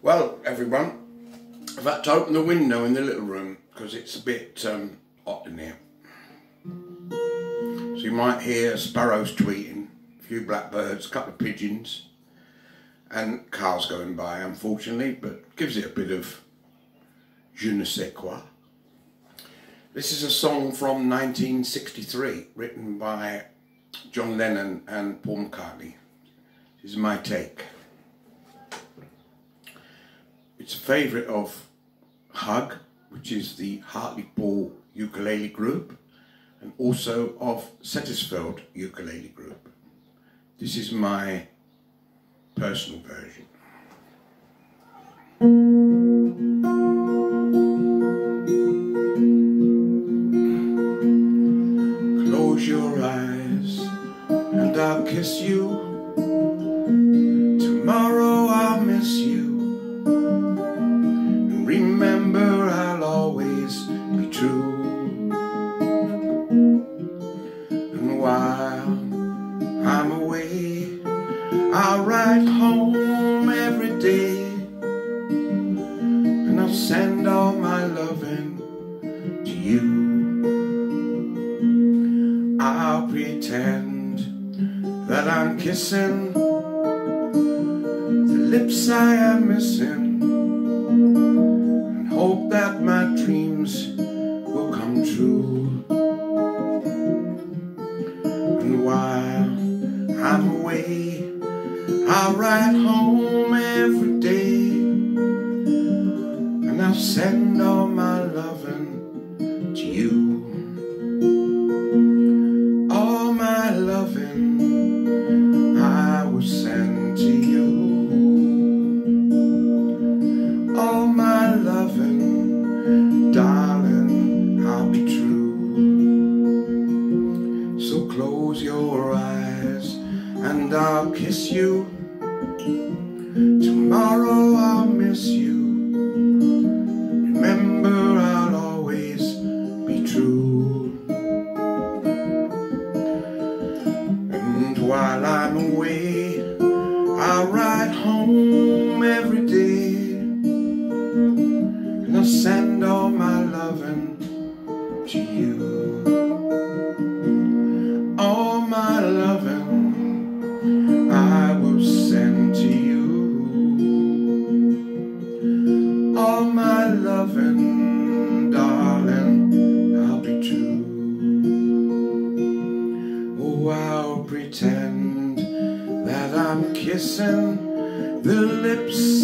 Well, everyone, I've had to open the window in the little room because it's a bit hot in here. So you might hear sparrows tweeting, a few blackbirds, a couple of pigeons, and cars going by, unfortunately, but gives it a bit of je ne sais quoi. This is a song from 1963, written by John Lennon and Paul McCartney. This is my take. It's a favourite of Hug, which is the Hartlepool ukulele group, and also of Settisfeld ukulele group. This is my personal version. Close your eyes and I'll kiss you. Tomorrow I'll miss you. And remember, I'll always be true. And while I'm away, I'll ride home every day, and I'll send all my loving to you. I'll pretend that I'm kissing the lips I am missing, and hope that my dreams will come true. And while I'm away, I'll ride home every day, and I'll send all my loving to you. All my loving I will send to you. All my loving, darling, I'll be true. So close your eyes and I'll kiss you. Tomorrow I'll miss you. Remember, I'll always be true. And while I'm away, I'll ride home every day, and I'll send all my loving to you. All my loving I will send to you. All my loving, darling, I'll be true. Oh, I'll pretend that I'm kissing the lips